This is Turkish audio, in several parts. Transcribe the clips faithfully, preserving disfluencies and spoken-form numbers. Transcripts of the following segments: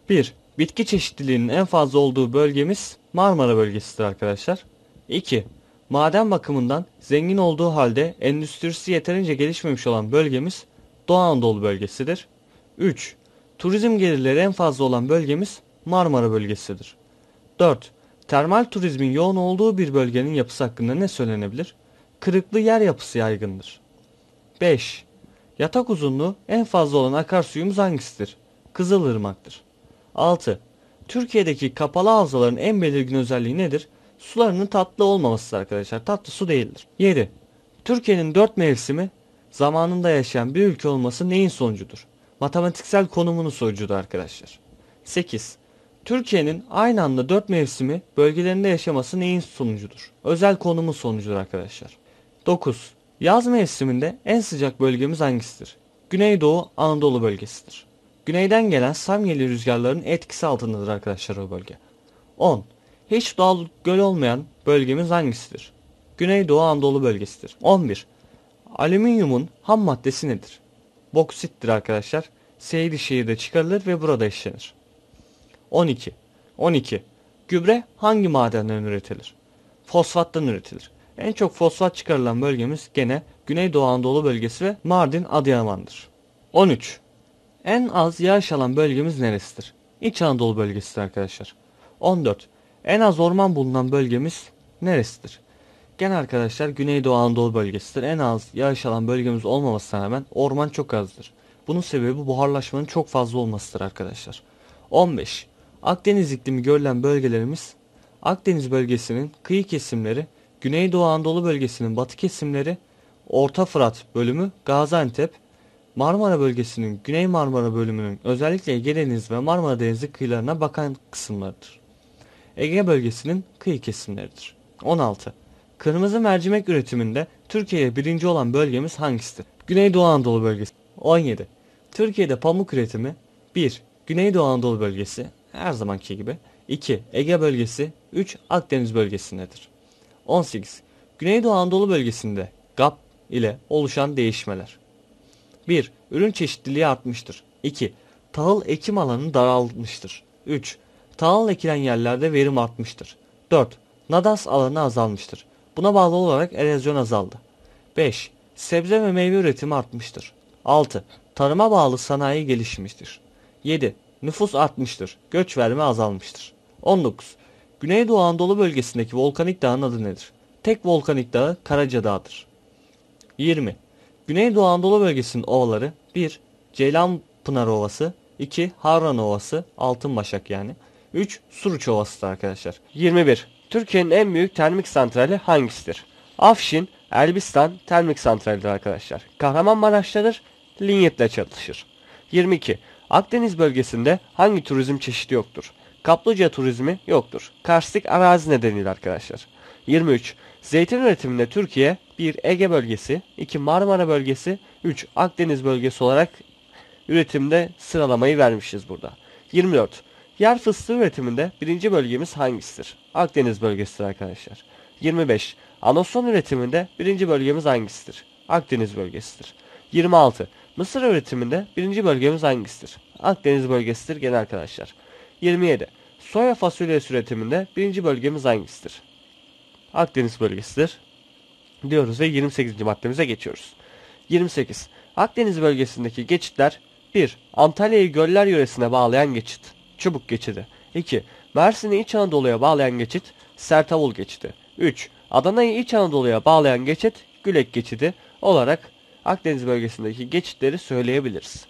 bir. Bitki çeşitliliğinin en fazla olduğu bölgemiz Marmara bölgesidir arkadaşlar. iki. Maden bakımından zengin olduğu halde endüstrisi yeterince gelişmemiş olan bölgemiz Doğu Anadolu bölgesidir. üç. Turizm gelirleri en fazla olan bölgemiz Marmara bölgesidir. dört. Termal turizmin yoğun olduğu bir bölgenin yapısı hakkında ne söylenebilir? Kırıklı yer yapısı yaygındır. beş. Yatak uzunluğu en fazla olan akarsuyumuz hangisidir? Kızılırmak'tır. altı. Türkiye'deki kapalı havzaların en belirgin özelliği nedir? Sularının tatlı olmamasıdır arkadaşlar. Tatlı su değildir. yedi. Türkiye'nin dört mevsimi zamanında yaşayan bir ülke olması neyin sonucudur? Matematiksel konumunun sonucudur arkadaşlar. sekiz. Türkiye'nin aynı anda dört mevsimi bölgelerinde yaşaması neyin sonucudur? Özel konumun sonucudur arkadaşlar. dokuz. Yaz mevsiminde en sıcak bölgemiz hangisidir? Güneydoğu Anadolu bölgesidir. Güneyden gelen samyeli rüzgarların etkisi altındadır arkadaşlar o bölge. on. Hiç doğal göl olmayan bölgemiz hangisidir? Güneydoğu Anadolu bölgesidir. on bir. Alüminyumun ham maddesi nedir? Boksittir arkadaşlar. Seydişehir'de çıkarılır ve burada işlenir. on iki. on iki. Gübre hangi madenden üretilir? Fosfattan üretilir. En çok fosfat çıkarılan bölgemiz gene Güneydoğu Anadolu bölgesi ve Mardin Adıyaman'dır. on üç. En az yağış alan bölgemiz neresidir? İç Anadolu bölgesidir arkadaşlar. on dört. En az orman bulunan bölgemiz neresidir? Gene arkadaşlar Güneydoğu Anadolu bölgesidir. En az yağış alan bölgemiz olmamasına rağmen orman çok azdır. Bunun sebebi buharlaşmanın çok fazla olmasıdır arkadaşlar. on beş. Akdeniz iklimi görülen bölgelerimiz Akdeniz bölgesinin kıyı kesimleri, Güneydoğu Anadolu bölgesinin batı kesimleri, Orta Fırat bölümü, Gaziantep, Marmara bölgesinin Güney Marmara bölümünün özellikle Ege Denizi ve Marmara Denizi kıyılarına bakan kısımlarıdır. Ege bölgesinin kıyı kesimleridir. on altı. Kırmızı mercimek üretiminde Türkiye'ye birinci olan bölgemiz hangisidir? Güneydoğu Anadolu bölgesi. on yedi. Türkiye'de pamuk üretimi bir. Güneydoğu Anadolu bölgesi her zamanki gibi. iki. Ege bölgesi. üç. Akdeniz bölgesindedir. on sekiz. Güneydoğu Anadolu bölgesinde G A P ile oluşan değişmeler. bir. Ürün çeşitliliği artmıştır. iki. Tahıl ekim alanı daralmıştır. üç. Tahıl ekilen yerlerde verim artmıştır. dört. Nadas alanı azalmıştır. Buna bağlı olarak erozyon azaldı. beş. Sebze ve meyve üretimi artmıştır. altı. Tarıma bağlı sanayi gelişmiştir. yedi. Nüfus artmıştır. Göç verme azalmıştır. on dokuz. Güneydoğu Anadolu bölgesindeki volkanik dağın adı nedir? Tek volkanik dağı Karaca Dağı'dır. yirmi. Güneydoğu Anadolu bölgesinin ovaları bir. Ceylanpınar Ovası, iki. Havran Ovası, Altınbaşak yani. üç. Suruç Ovası'dır arkadaşlar. yirmi bir. Türkiye'nin en büyük termik santrali hangisidir? Afşin, Elbistan termik santralidir arkadaşlar. Kahramanmaraş'tadır. Linyit'le çalışır. yirmi iki. Akdeniz bölgesinde hangi turizm çeşidi yoktur? Kaplıca turizmi yoktur. Karstik arazi nedeniyle arkadaşlar. yirmi üç. Zeytin üretiminde Türkiye bir. Ege bölgesi, iki. Marmara bölgesi, üç. Akdeniz bölgesi olarak üretimde sıralamayı vermişiz burada. yirmi dört. Yer fıstığı üretiminde birinci bölgemiz hangisidir? Akdeniz bölgesidir arkadaşlar. yirmi beş. Anason üretiminde birinci bölgemiz hangisidir? Akdeniz bölgesidir. yirmi altı. Mısır üretiminde birinci bölgemiz hangisidir? Akdeniz bölgesidir gene arkadaşlar. yirmi yedi. Soya fasulyesi üretiminde birinci bölgemiz hangisidir? Akdeniz bölgesidir diyoruz ve yirmi sekizinci maddemize geçiyoruz. yirmi sekiz. Akdeniz bölgesindeki geçitler bir. Antalya'yı göller yöresine bağlayan geçit. Çubuk geçidi. iki. Mersin'i İç Anadolu'ya bağlayan geçit. Sertavul geçidi. üç. Adana'yı İç Anadolu'ya bağlayan geçit. Gülek geçidi olarak Akdeniz bölgesindeki geçitleri söyleyebiliriz.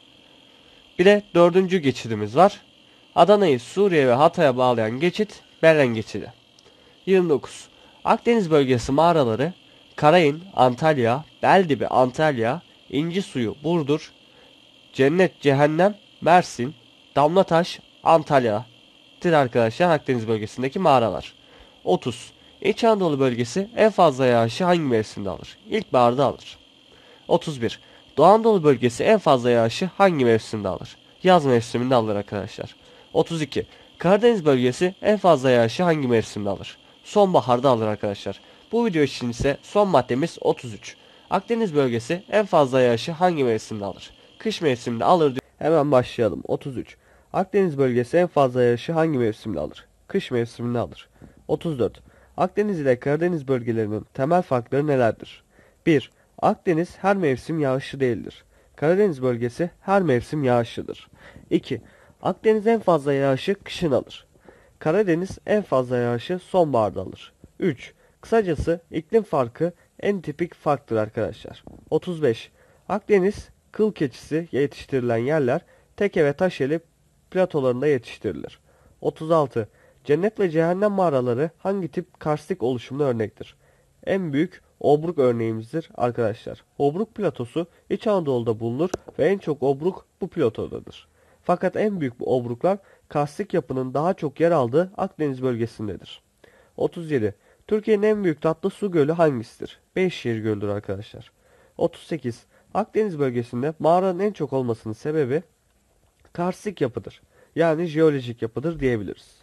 Bir de dördüncü geçidimiz var. Adana'yı Suriye ve Hatay'a bağlayan geçit Beren geçidi. yirmi dokuz. Akdeniz bölgesi mağaraları Karayın, Antalya, Beldibi, Antalya, İncisuyu, Burdur, Cennet, Cehennem, Mersin, Damlataş, Antalya'dır arkadaşlar Akdeniz bölgesindeki mağaralar. otuz. İç Anadolu bölgesi en fazla yağışı hangi mevsimde alır? İlkbaharda alır. otuz bir. Doğu Anadolu bölgesi en fazla yağışı hangi mevsimde alır? Yaz mevsiminde alır arkadaşlar. otuz iki. Karadeniz bölgesi en fazla yağışı hangi mevsimde alır? Sonbaharda alır arkadaşlar. Bu video için ise son maddemiz otuz üç. Akdeniz bölgesi en fazla yağışı hangi mevsimde alır? Kış mevsiminde alır. Hemen başlayalım. otuz üç. Akdeniz bölgesi en fazla yağışı hangi mevsimde alır? Kış mevsiminde alır. otuz dört. Akdeniz ile Karadeniz bölgelerinin temel farkları nelerdir? bir. Akdeniz her mevsim yağışlı değildir. Karadeniz bölgesi her mevsim yağışlıdır. iki. Akdeniz en fazla yağışı kışın alır. Karadeniz en fazla yağışı sonbaharda alır. üç. Kısacası iklim farkı en tipik farktır arkadaşlar. otuz beş. Akdeniz kıl keçisi yetiştirilen yerler teke ve taşeli platolarında yetiştirilir. otuz altı. Cennet ve cehennem mağaraları hangi tip karstik oluşumuna örnektir? En büyük obruk örneğimizdir arkadaşlar. Obruk platosu İç Anadolu'da bulunur ve en çok obruk bu platodadır. Fakat en büyük bu obruklar karstik yapının daha çok yer aldığı Akdeniz bölgesindedir. otuz yedi. Türkiye'nin en büyük tatlı su gölü hangisidir? Beyşehir Gölü'dür arkadaşlar. otuz sekiz. Akdeniz bölgesinde mağaranın en çok olmasının sebebi karstik yapıdır. Yani jeolojik yapıdır diyebiliriz.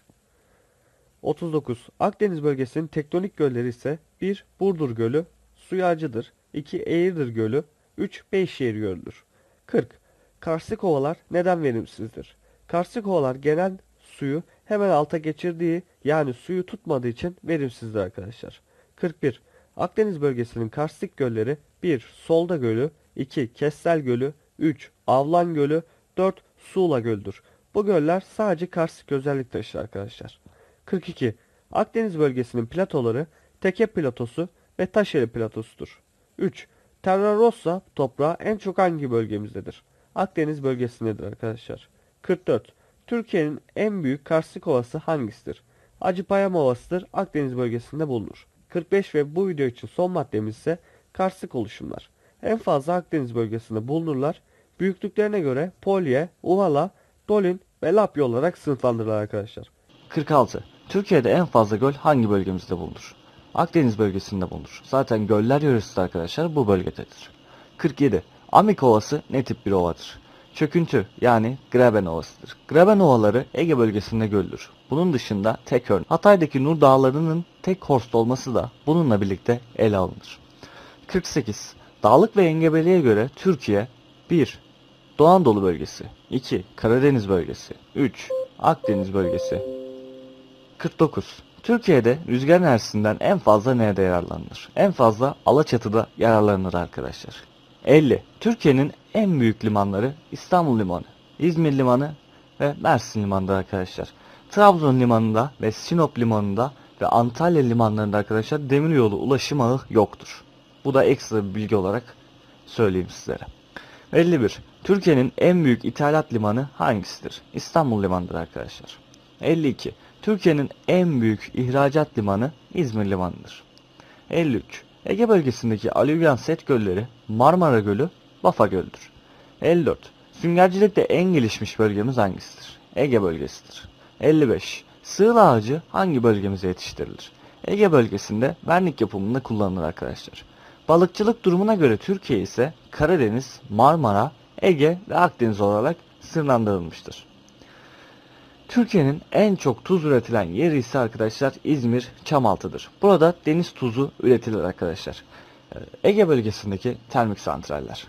otuz dokuz. Akdeniz bölgesinin tektonik gölleri ise bir. Burdur Gölü, suyu acıdır. iki. Eğirdir Gölü, üç. Beyşehir Gölü'dür. kırk. Karstik ovalar neden verimsizdir? Karstik ovalar genel suyu hemen alta geçirdiği, yani suyu tutmadığı için verimsizdir arkadaşlar. kırk bir. Akdeniz bölgesinin karstik gölleri bir. Solda Gölü, iki. Kessel Gölü, üç. Avlan Gölü, dört. Suğla Gölü'dür. Bu göller sadece karstik özellik taşır arkadaşlar. kırk iki. Akdeniz bölgesinin platoları Teke platosu ve Taşeli platosudur. üç. Terra Rossa toprağı en çok hangi bölgemizdedir? Akdeniz bölgesindedir arkadaşlar. kırk dört. Türkiye'nin en büyük karstik ovası hangisidir? Acıpayam Ovası'dır. Akdeniz bölgesinde bulunur. kırk beş ve bu video için son maddemiz ise karstik oluşumlar. En fazla Akdeniz bölgesinde bulunurlar. Büyüklüklerine göre Polye, Uvala, Dolin ve Lapya olarak sınıflandırılır arkadaşlar. kırk altı. Türkiye'de en fazla göl hangi bölgemizde bulunur? Akdeniz bölgesinde bulunur. Zaten göller yöresi de arkadaşlar bu bölgededir. kırk yedi. Amik Ovası ne tip bir ovadır? Çöküntü yani Graben Ovası'dır. Graben Ovaları Ege bölgesinde görülür. Bunun dışında tek örnek Hatay'daki Nur Dağları'nın tek horst olması da bununla birlikte ele alınır. kırk sekiz. Dağlık ve engebeliğe göre Türkiye bir. Doğu Anadolu bölgesi, iki. Karadeniz bölgesi, üç. Akdeniz bölgesi. kırk dokuz. Türkiye'de rüzgar enerjisinden en fazla nerede yararlanılır? En fazla Alaçatı'da yararlanılır arkadaşlar. elli. Türkiye'nin en büyük limanları İstanbul Limanı, İzmir Limanı ve Mersin Limanı'dır arkadaşlar. Trabzon Limanı'nda ve Sinop Limanı'nda ve Antalya limanlarında arkadaşlar demiryolu ulaşım ağı yoktur. Bu da ekstra bir bilgi olarak söyleyeyim sizlere. elli bir. Türkiye'nin en büyük ithalat limanı hangisidir? İstanbul Limanı'dır arkadaşlar. elli iki. Türkiye'nin en büyük ihracat limanı İzmir Limanı'dır. elli üç. Ege bölgesindeki alüvyan set gölleri Marmara Gölü, Bafa Gölü'dür. elli dört. Süngercilikte en gelişmiş bölgemiz hangisidir? Ege bölgesidir. elli beş. Sığıl ağacı hangi bölgemize yetiştirilir? Ege bölgesinde vernik yapımında kullanılır arkadaşlar. Balıkçılık durumuna göre Türkiye ise Karadeniz, Marmara, Ege ve Akdeniz olarak sınırlandırılmıştır. Türkiye'nin en çok tuz üretilen yeri ise arkadaşlar İzmir Çamaltı'dır. Burada deniz tuzu üretilir arkadaşlar. Ege bölgesindeki termik santraller.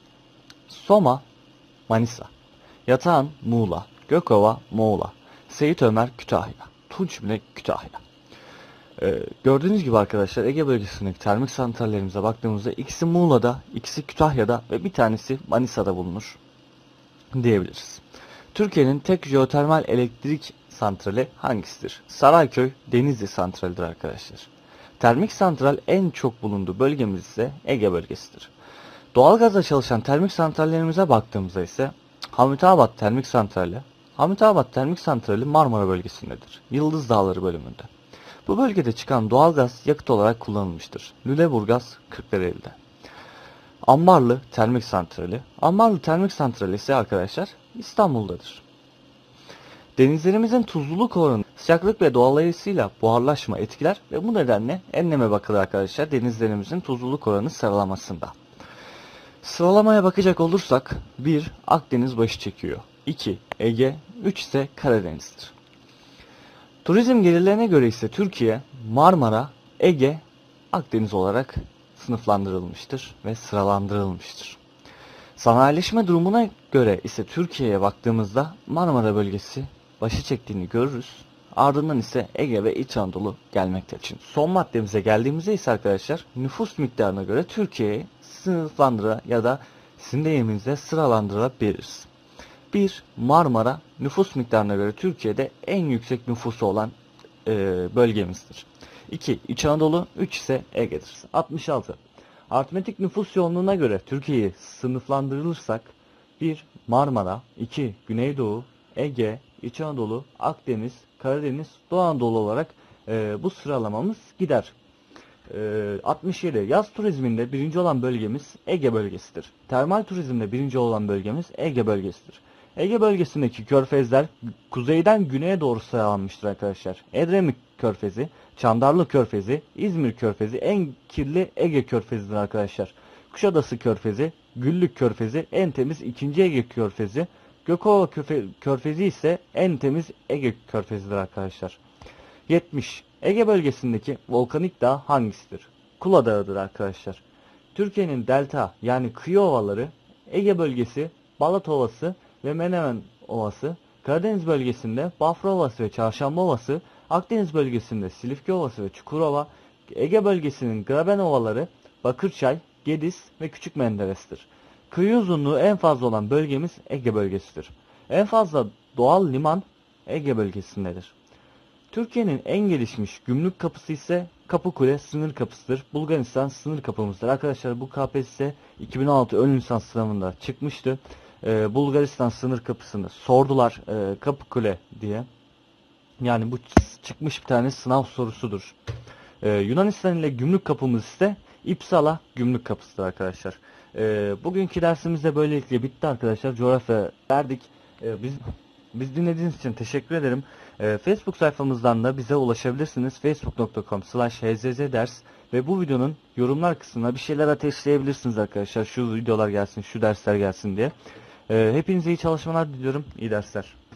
Soma, Manisa, Yatağan, Muğla, Gökova, Muğla, Seyit Ömer, Kütahya, Tunçbine, Kütahya. Ee, gördüğünüz gibi arkadaşlar Ege bölgesindeki termik santrallerimize baktığımızda ikisi Muğla'da, ikisi Kütahya'da ve bir tanesi Manisa'da bulunur diyebiliriz. Türkiye'nin tek jeotermal elektrik santrali hangisidir? Sarayköy Denizli santralidir arkadaşlar. Termik santral en çok bulunduğu bölgemiz ise Ege bölgesidir. Doğalgazla çalışan termik santrallerimize baktığımızda ise Hamitabat Termik Santrali, Hamitabat Termik Santrali Marmara bölgesindedir. Yıldız Dağları bölümünde. Bu bölgede çıkan doğalgaz yakıt olarak kullanılmıştır. Lüleburgaz, Kırklareli'de. Ambarlı Termik Santrali, Ambarlı Termik Santrali ise arkadaşlar İstanbul'dadır. Denizlerimizin tuzluluk oranı sıcaklık ve dolayısıyla buharlaşma etkiler ve bu nedenle enleme bakılır arkadaşlar denizlerimizin tuzluluk oranı sıralamasında. Sıralamaya bakacak olursak bir. Akdeniz başı çekiyor. iki. Ege, üç ise Karadeniz'dir. Turizm gelirlerine göre ise Türkiye, Marmara, Ege, Akdeniz olarak sınıflandırılmıştır ve sıralandırılmıştır. Sanayileşme durumuna göre ise Türkiye'ye baktığımızda Marmara bölgesi başı çektiğini görürüz. Ardından ise Ege ve İç Anadolu gelmektedir. Şimdi son maddemize geldiğimizde ise arkadaşlar nüfus miktarına göre Türkiye'yi sınıflandıra ya da sizin deyiminizde sıralandırabiliriz. bir. Marmara nüfus miktarına göre Türkiye'de en yüksek nüfusu olan e, bölgemizdir. iki. İç Anadolu, üç ise Ege'dir. altmış altı. Aritmetik nüfus yoğunluğuna göre Türkiye'yi sınıflandırılırsak bir. Marmara, iki. Güneydoğu, Ege, İç Anadolu, Akdeniz, Karadeniz, Doğu Anadolu olarak e, bu sıralamamız gider. E, altmış yedi. Yaz turizminde birinci olan bölgemiz Ege bölgesidir. Termal turizmde birinci olan bölgemiz Ege bölgesidir. Ege bölgesindeki körfezler kuzeyden güneye doğru sıralanmıştır arkadaşlar. Edremit Körfezi, Çandarlı Körfezi, İzmir Körfezi en kirli Ege Körfezi'dir arkadaşlar. Kuşadası Körfezi, Güllük Körfezi en temiz ikinci Ege Körfezi. Gökova Körfezi ise en temiz Ege Körfezi'dir arkadaşlar. yetmiş. Ege bölgesindeki volkanik dağ hangisidir? Kula Dağı'dır arkadaşlar. Türkiye'nin delta yani kıyı ovaları Ege bölgesi, Balat Ovası ve Menemen Ovası, Karadeniz bölgesinde Bafra Ovası ve Çarşamba Ovası, Akdeniz bölgesinde Silifke Ovası ve Çukurova, Ege bölgesinin Graben Ovaları, Bakırçay, Gediz ve Küçük Menderes'tir. Kıyı uzunluğu en fazla olan bölgemiz Ege bölgesidir. En fazla doğal liman Ege bölgesindedir. Türkiye'nin en gelişmiş gümrük kapısı ise Kapıkule sınır kapısıdır. Bulgaristan sınır kapımızdır. Arkadaşlar bu K P S S iki bin on altı ön lisans sınavında çıkmıştı. Ee, Bulgaristan sınır kapısını sordular e, Kapıkule diye. Yani bu çıkmış bir tane sınav sorusudur. Ee, Yunanistan ile gümrük kapımız ise İpsala gümrük kapısıdır arkadaşlar. Ee, bugünkü dersimiz de böylelikle bitti arkadaşlar. Coğrafya verdik. Ee, biz biz dinlediğiniz için teşekkür ederim. Ee, Facebook sayfamızdan da bize ulaşabilirsiniz. facebook nokta com slash hzzDers ve bu videonun yorumlar kısmına bir şeyler ateşleyebilirsiniz arkadaşlar. Şu videolar gelsin, şu dersler gelsin diye. Ee, hepinize iyi çalışmalar diliyorum. İyi dersler.